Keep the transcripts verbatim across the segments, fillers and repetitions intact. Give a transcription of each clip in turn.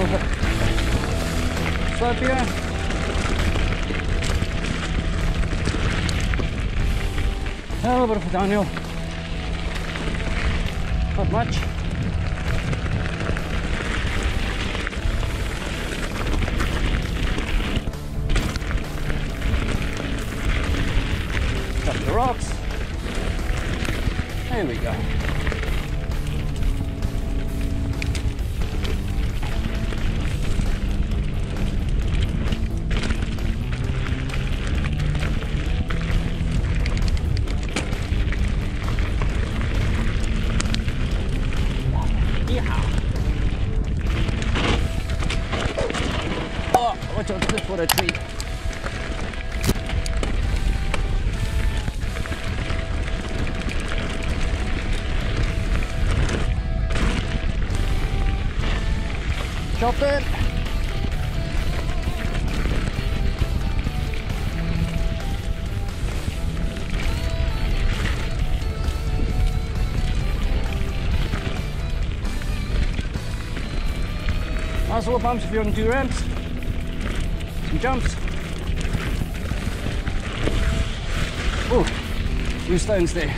slope here. A little bit of a downhill. Not much. Up the rocks. There we go. Watch out for a tree. Chop it. Nice little bumps if you're on two ramps. Some jumps. Oh, loose stones there.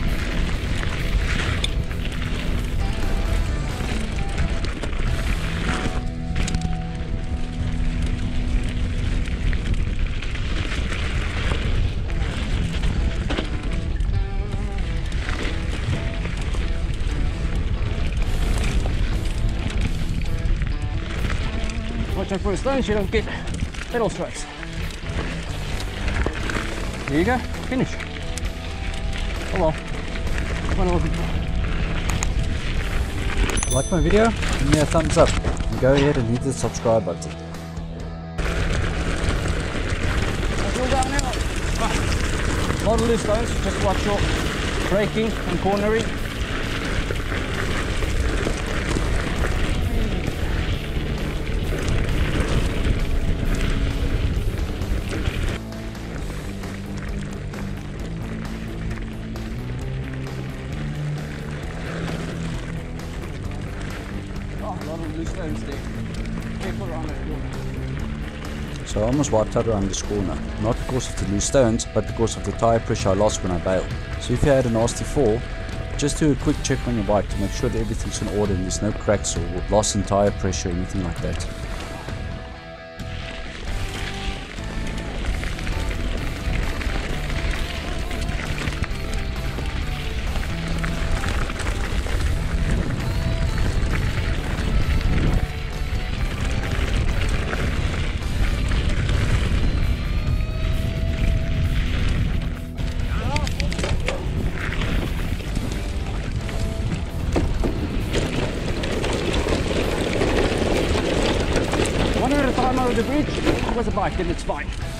Watch out for the stones, you don't get pedal strikes. There you go, finish. Oh well, what am I looking for? Like my video? Give me a thumbs up and go ahead and hit the subscribe button. That's all down now. A lot of loose stones, just watch your braking and cornering. Stones there. Careful around that corner. So I almost wiped out around this corner, not because of the loose stones, but because of the tyre pressure I lost when I bailed. So if you had a nasty fall, just do a quick check on your bike to make sure that everything's in order and there's no cracks or loss in tyre pressure or anything like that. One at a time over the bridge, with a bike and it's fine.